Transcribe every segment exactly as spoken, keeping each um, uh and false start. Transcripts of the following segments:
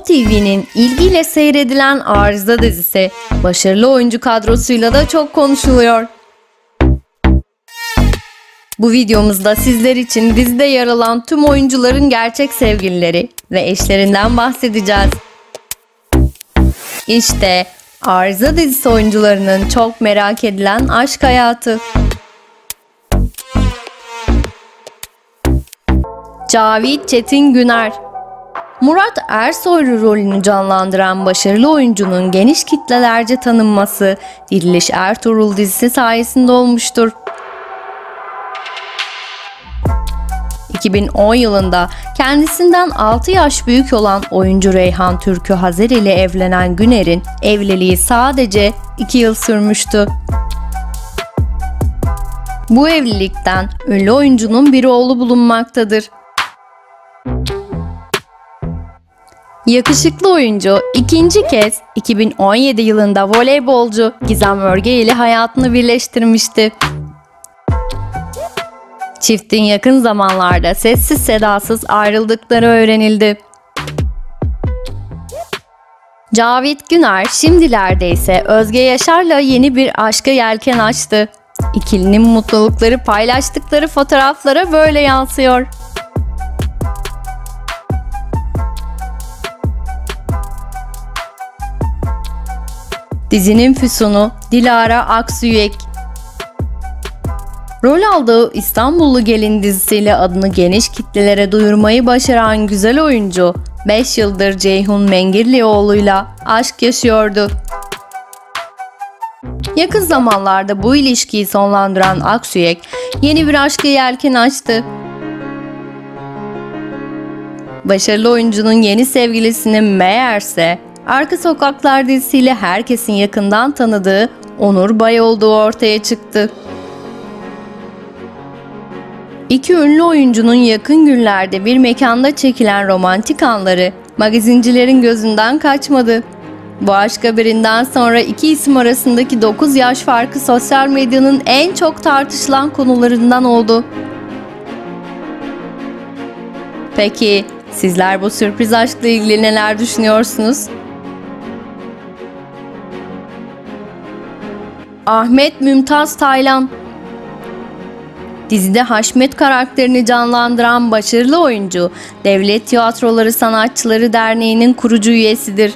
Show T V'nin ilgiyle seyredilen Arıza dizisi başarılı oyuncu kadrosuyla da çok konuşuluyor. Bu videomuzda sizler için dizide yer alan tüm oyuncuların gerçek sevgilileri ve eşlerinden bahsedeceğiz. İşte Arıza dizisi oyuncularının çok merak edilen aşk hayatı. Cavit Çetin Güner. Murat Ersoy rolünü canlandıran başarılı oyuncunun geniş kitlelerce tanınması Diriliş Ertuğrul dizisi sayesinde olmuştur. iki bin on yılında kendisinden altı yaş büyük olan oyuncu Reyhan Türkü Hazer ile evlenen Güner'in evliliği sadece iki yıl sürmüştü. Bu evlilikten ünlü oyuncunun bir oğlu bulunmaktadır. Yakışıklı oyuncu ikinci kez iki bin on yedi yılında voleybolcu Gizem Örge ile hayatını birleştirmişti. Çiftin yakın zamanlarda sessiz sedasız ayrıldıkları öğrenildi. Cavit Güner şimdilerde ise Özge Yaşar'la yeni bir aşka yelken açtı. İkilinin mutlulukları paylaştıkları fotoğraflara böyle yansıyor. Dizinin füsunu Dilara Aksüyek. Rol aldığı İstanbullu Gelin dizisiyle adını geniş kitlelere duyurmayı başaran güzel oyuncu beş yıldır Ceyhun Mengirlioğlu'yla aşk yaşıyordu. Yakın zamanlarda bu ilişkiyi sonlandıran Aksüyek yeni bir aşka yelken açtı. Başarılı oyuncunun yeni sevgilisinin meğerse Arka Sokaklar dizisiyle herkesin yakından tanıdığı Onur Bay olduğu ortaya çıktı. İki ünlü oyuncunun yakın günlerde bir mekanda çekilen romantik anları magazincilerin gözünden kaçmadı. Bu aşk haberinden sonra iki isim arasındaki dokuz yaş farkı sosyal medyanın en çok tartışılan konularından oldu. Peki sizler bu sürpriz aşkla ilgili neler düşünüyorsunuz? Ahmet Mümtaz Taylan. Dizide Haşmet karakterini canlandıran başarılı oyuncu, Devlet Tiyatroları Sanatçıları Derneği'nin kurucu üyesidir.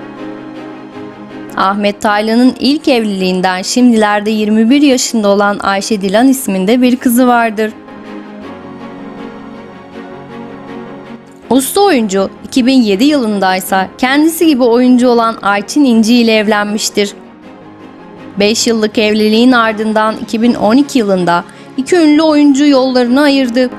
Ahmet Taylan'ın ilk evliliğinden şimdilerde yirmi bir yaşında olan Ayşe Dilan isminde bir kızı vardır. Usta oyuncu iki bin yedi yılındaysa kendisi gibi oyuncu olan Ayçin İnci ile evlenmiştir. beş yıllık evliliğin ardından iki bin on iki yılında iki ünlü oyuncu yollarını ayırdı.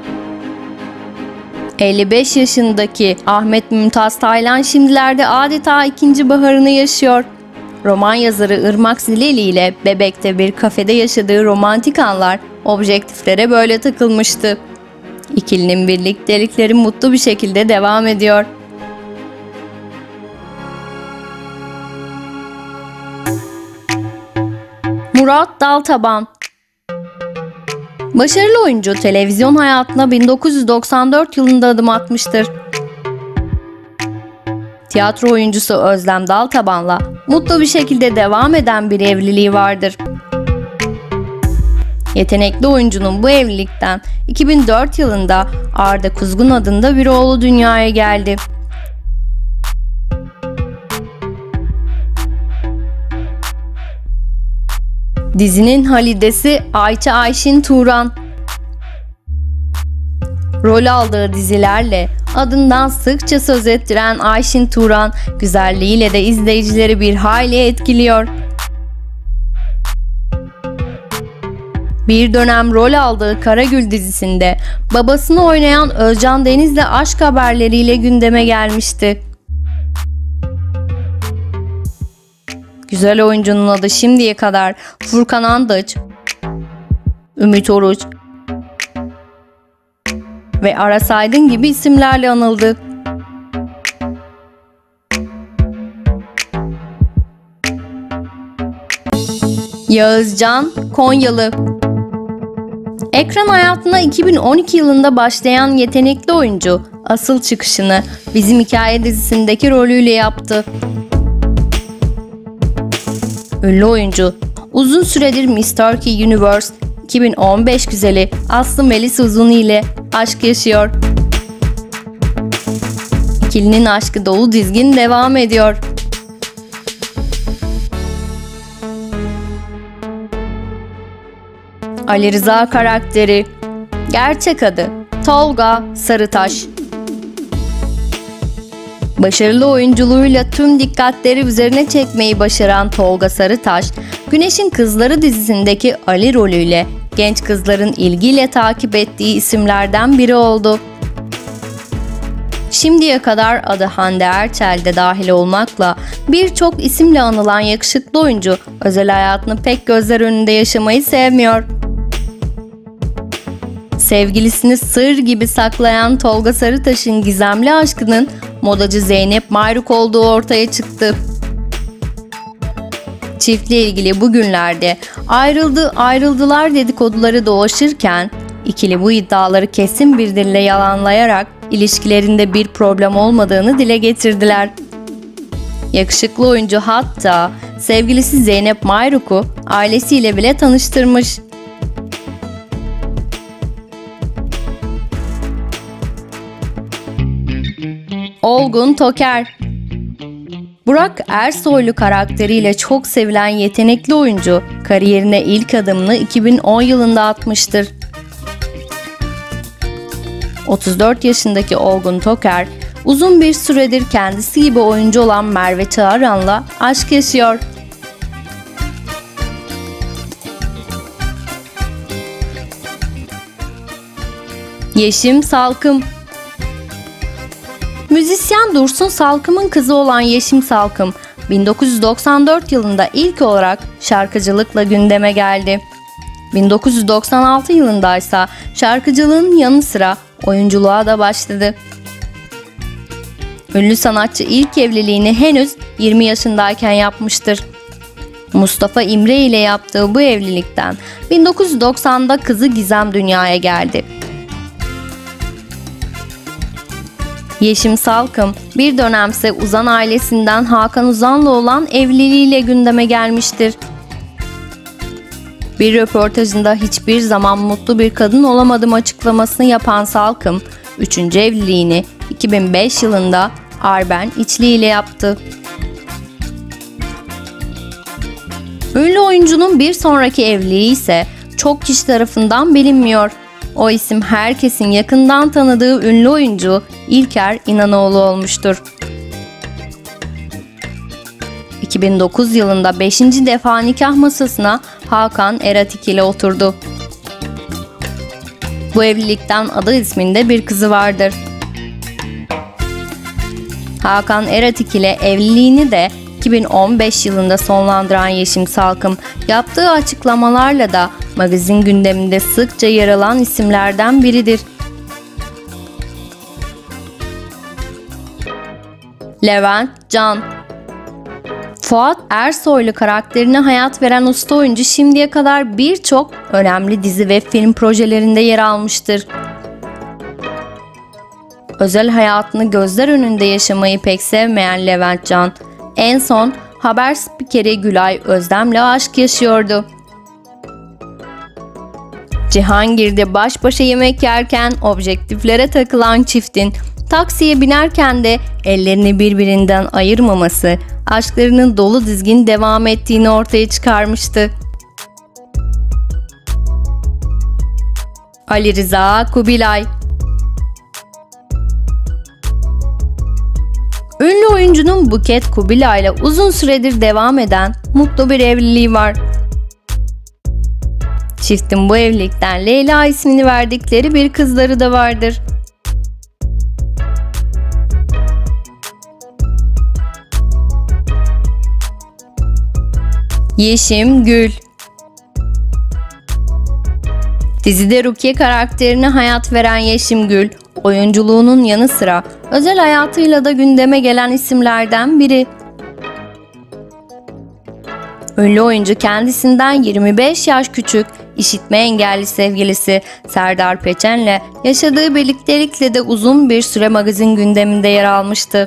elli beş yaşındaki Ahmet Mümtaz Taylan şimdilerde adeta ikinci baharını yaşıyor. Roman yazarı Irmak Zileli ile Bebek'te bir kafede yaşadığı romantik anlar objektiflere böyle takılmıştı. İkilinin birliktelikleri mutlu bir şekilde devam ediyor. Murat Daltaban. Başarılı oyuncu televizyon hayatına bin dokuz yüz doksan dört yılında adım atmıştır. Tiyatro oyuncusu Özlem Daltaban'la mutlu bir şekilde devam eden bir evliliği vardır. Yetenekli oyuncunun bu evlilikten iki bin dört yılında Arda Kuzgun adında bir oğlu dünyaya geldi. Dizinin halidesi Ayça Ayşin Turan. Rol aldığı dizilerle adından sıkça söz ettiren Ayşin Turan, güzelliğiyle de izleyicileri bir hayli etkiliyor. Bir dönem rol aldığı Karagül dizisinde babasını oynayan Özcan Deniz'le aşk haberleriyle gündeme gelmişti. Güzel oyuncunun adı şimdiye kadar Furkan Andaç, Ümit Oruç ve Aras Aydın gibi isimlerle anıldı. Yağızcan Konyalı. Ekran hayatına iki bin on iki yılında başlayan yetenekli oyuncu asıl çıkışını Bizim Hikaye dizisindeki rolüyle yaptı. Ünlü oyuncu uzun süredir Miss Turkey Universe iki bin on beş güzeli Aslı Melis Uzun ile aşk yaşıyor. İkilinin aşkı dolu dizgin devam ediyor. Ali Rıza karakteri. Gerçek adı Tolga Sarıtaş. Başarılı oyunculuğuyla tüm dikkatleri üzerine çekmeyi başaran Tolga Sarıtaş, Güneşin Kızları dizisindeki Ali rolüyle genç kızların ilgiyle takip ettiği isimlerden biri oldu. Şimdiye kadar adı Hande Erçel de dahil olmakla birçok isimle anılan yakışıklı oyuncu özel hayatını pek gözler önünde yaşamayı sevmiyor. Sevgilisini sır gibi saklayan Tolga Sarıtaş'ın gizemli aşkının modacı Zeynep Mayruk olduğu ortaya çıktı. Çiftle ilgili bugünlerde ayrıldı ayrıldılar dedikoduları dolaşırken ikili bu iddiaları kesin bir dille yalanlayarak ilişkilerinde bir problem olmadığını dile getirdiler. Yakışıklı oyuncu hatta sevgilisi Zeynep Mayruk'u ailesiyle bile tanıştırmış. Olgun Toker. Burak Ersoylu karakteriyle çok sevilen yetenekli oyuncu kariyerine ilk adımını iki bin on yılında atmıştır. otuz dört yaşındaki Olgun Toker, uzun bir süredir kendisi gibi oyuncu olan Merve Çağıran'la aşk yaşıyor. Yeşim Salkım. Müzisyen Dursun Salkım'ın kızı olan Yeşim Salkım, bin dokuz yüz doksan dört yılında ilk olarak şarkıcılıkla gündeme geldi. bin dokuz yüz doksan altı yılında ise şarkıcılığın yanı sıra oyunculuğa da başladı. Ünlü sanatçı ilk evliliğini henüz yirmi yaşındayken yapmıştır. Mustafa İmre ile yaptığı bu evlilikten bin dokuz yüz doksanda kızı Gizem dünyaya geldi. Yeşim Salkım bir dönemse Uzan ailesinden Hakan Uzan'la olan evliliğiyle gündeme gelmiştir. Bir röportajında hiçbir zaman mutlu bir kadın olamadım açıklamasını yapan Salkım, üçüncü evliliğini iki bin beş yılında Arben İçli ile yaptı. Ünlü oyuncunun bir sonraki evliliği ise çok kişi tarafından bilinmiyor. O isim herkesin yakından tanıdığı ünlü oyuncu İlker İnanoğlu olmuştur. iki bin dokuz yılında beşinci defa nikah masasına Hakan Eratik ile oturdu. Bu evlilikten Ada isminde bir kızı vardır. Hakan Eratik ile evliliğini de iki bin on beş yılında sonlandıran Yeşim Salkım, yaptığı açıklamalarla da magazin gündeminde sıkça yer alan isimlerden biridir. Levent Can. Fuat Ersoylu karakterine hayat veren usta oyuncu şimdiye kadar birçok önemli dizi ve film projelerinde yer almıştır. Özel hayatını gözler önünde yaşamayı pek sevmeyen Levent Can, en son haber spikeri Gülay Özdem'le aşk yaşıyordu. Cihangir'de baş başa yemek yerken objektiflere takılan çiftin taksiye binerken de ellerini birbirinden ayırmaması, aşklarının dolu dizgin devam ettiğini ortaya çıkarmıştı. Ali Rıza Kubilay. Ünlü oyuncunun Buket Kubilay'la uzun süredir devam eden mutlu bir evliliği var. Çiftin bu evlilikten Leyla ismini verdikleri bir kızları da vardır. Yeşim Gül. Dizide Rukiye karakterine hayat veren Yeşim Gül, oyunculuğunun yanı sıra özel hayatıyla da gündeme gelen isimlerden biri. Ünlü oyuncu kendisinden yirmi beş yaş küçük, işitme engelli sevgilisi Serdar Peçen'le yaşadığı birliktelikle de uzun bir süre magazin gündeminde yer almıştı.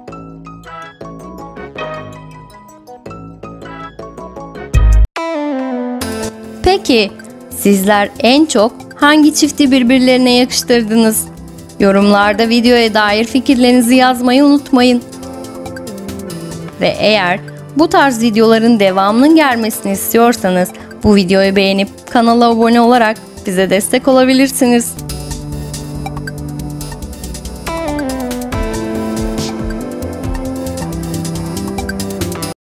Peki sizler en çok hangi çifti birbirlerine yakıştırdınız? Yorumlarda videoya dair fikirlerinizi yazmayı unutmayın. Ve eğer bu tarz videoların devamının gelmesini istiyorsanız bu videoyu beğenip kanala abone olarak bize destek olabilirsiniz.